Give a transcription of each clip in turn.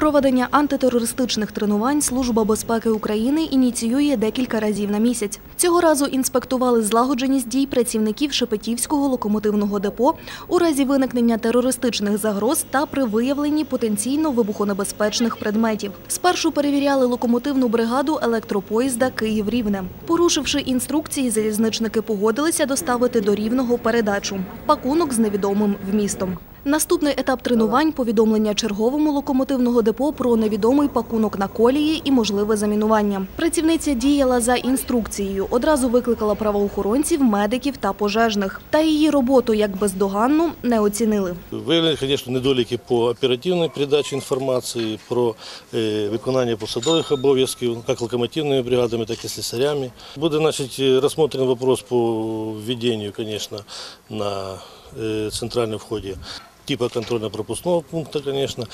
Проведення антитерористичних тренувань Служба безпеки України ініціює декілька разів на місяць. Цього разу інспектували злагодженість дій працівників Шепетівського локомотивного депо у разі виникнення терористичних загроз та при виявленні потенційно вибухонебезпечних предметів. Спершу перевіряли локомотивну бригаду електропоїзда Київ-Рівне. Порушивши інструкції, залізничники погодилися доставити до Рівного передачу – пакунок з невідомим вмістом. Наступний етап тренувань – повідомлення черговому локомотивного депо про невідомий пакунок на колії і можливе замінування. Працівниця діяла за інструкцією, одразу викликала правоохоронців, медиків та пожежних. Та її роботу як бездоганну не оцінили. Виявлені, звісно, недоліки по оперативній передачі інформації, про виконання посадових обов'язків, як локомотивними бригадами, так і слесарями. Буде розглянутий вопрос по введенню, звісно, на центральном входе типа контрольно-пропускного пункта, конечно.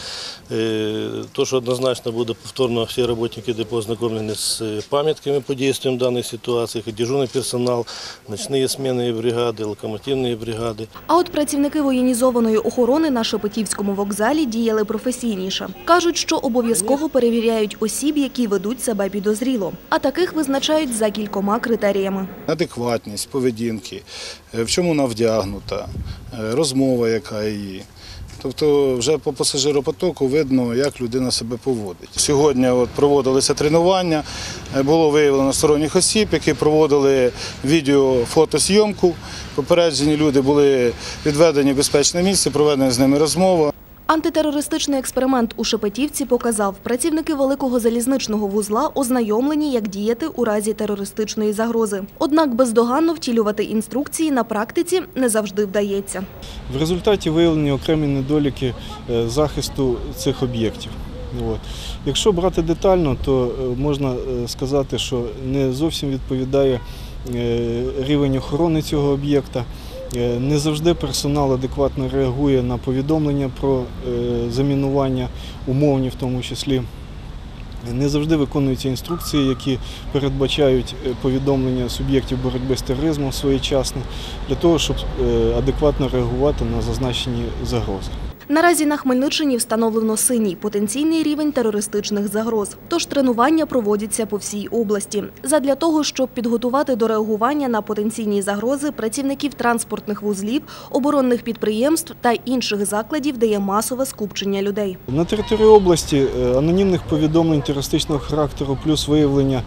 То, что однозначно будет повторно все работники депо ознакомлены с памятками по действиям данных ситуаций, дежурный персонал, ночные сменные бригады, локомотивные бригады. А от працівники воєнізованої охорони на Шепетівському вокзалі діяли професійніше. Кажуть, що обов'язково перевіряють осіб, які ведуть себе підозріло. А таких визначають за кількома критеріями. Адекватність поведінки, в чому вона вдягнута, розмова яка її. Тобто вже по пасажиропотоку видно, як людина себе поводить. Сьогодні проводилися тренування, було виявлено сторонніх осіб, які проводили відео-фотосйомку. Попереджені люди були відведені в безпечне місце, проведена з ними розмова. Антитерористичний експеримент у Шепетівці показав, працівники великого залізничного вузла ознайомлені, як діяти у разі терористичної загрози. Однак бездоганно втілювати інструкції на практиці не завжди вдається. В результаті виявлені окремі недоліки захисту цих об'єктів. Якщо брати детально, то можна сказати, що не зовсім відповідає рівень охорони цього об'єкта. Не завжди персонал адекватно реагує на повідомлення про замінування, умовні в тому числі. Не завжди виконуються інструкції, які передбачають повідомлення суб'єктів боротьби з тероризмом своєчасно, для того, щоб адекватно реагувати на зазначені загрози. Наразі на Хмельниччині встановлено синій потенційний рівень терористичних загроз. Тож тренування проводяться по всій області. Задля того, щоб підготувати до реагування на потенційні загрози працівників транспортних вузлів, оборонних підприємств та інших закладів, де є масове скупчення людей. На території області анонімних повідомлень терористичного характеру плюс виявлення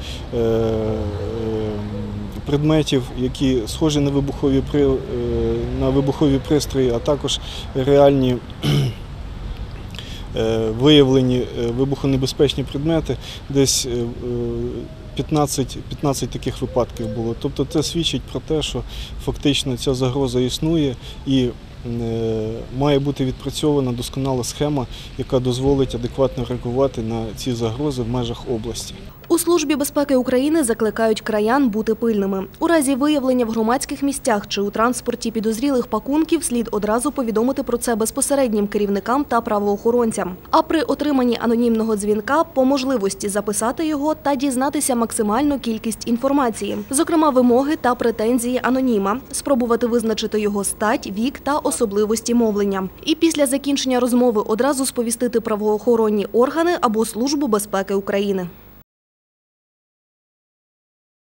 предметів, які схожі на вибухові пристрої, а також реальні виявлені вибухонебезпечні предмети, десь 15 таких випадків було. Тобто це свідчить про те, що фактично ця загроза існує і має бути відпрацьована досконала схема, яка дозволить адекватно реагувати на ці загрози в межах області. У Службі безпеки України закликають краян бути пильними. У разі виявлення в громадських місцях чи у транспорті підозрілих пакунків слід одразу повідомити про це безпосереднім керівникам та правоохоронцям. А при отриманні анонімного дзвінка по можливості записати його та дізнатися максимальну кількість інформації, зокрема вимоги та претензії аноніма, спробувати визначити його стать, вік та особливості мовлення. І після закінчення розмови одразу сповістити правоохоронні органи або Службу безпеки України.